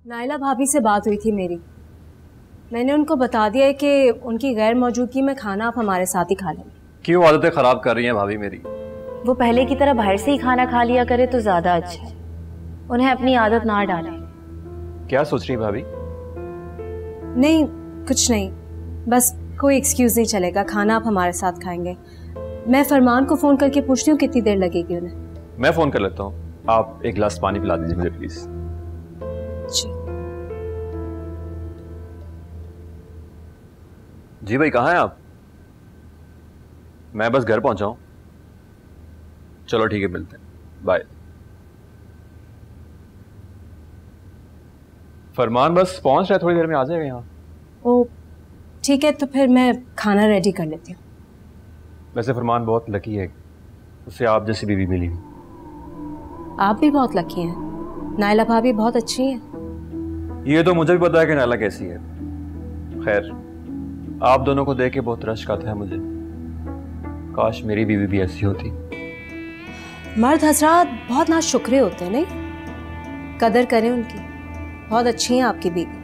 नायला भाभी से बात हुई थी मेरी। मैंने उनको बता दिया है कि उनकी गैर मौजूदगी में खाना आप हमारे साथ ही खा लेंगे। क्यों आदतें खराब कर रही हैं भाभी मेरी? वो पहले की तरह बाहर से ही खाना खा लिया करे तो ज्यादा अच्छा है। उन्हें अपनी आदत ना डालें। क्या सोच रही भाभी? नहीं कुछ नहीं, बस कोई एक्सक्यूज नहीं चलेगा, खाना आप हमारे साथ खाएंगे। मैं फरमान को फोन करके पूछती हूँ कितनी देर लगेगी उन्हें। मैं फोन कर लेता हूँ, आप एक गिलास पानी पिला दीजिए मुझे प्लीज। जी भाई कहाँ हैं आप? मैं बस घर पहुंचा हूँ। चलो ठीक है, मिलते हैं, बाय। फरमान बस पहुंच रहा है, थोड़ी देर में आ जाएगा यहाँ। ओ ठीक है, तो फिर मैं खाना रेडी कर लेती हूँ। वैसे फरमान बहुत लकी है, उसे आप जैसी बीवी मिली। आप भी बहुत लकी हैं, नायला भाभी बहुत अच्छी हैं। ये तो मुझे भी पता है कि नायला कैसी है। खैर आप दोनों को देख के बहुत रश्क आता है मुझे, काश मेरी बीवी भी ऐसी होती। मर्द हजरात बहुत नाशुक्रे होते हैं, नहीं? कदर करें उनकी, बहुत अच्छी हैं आपकी बीवी।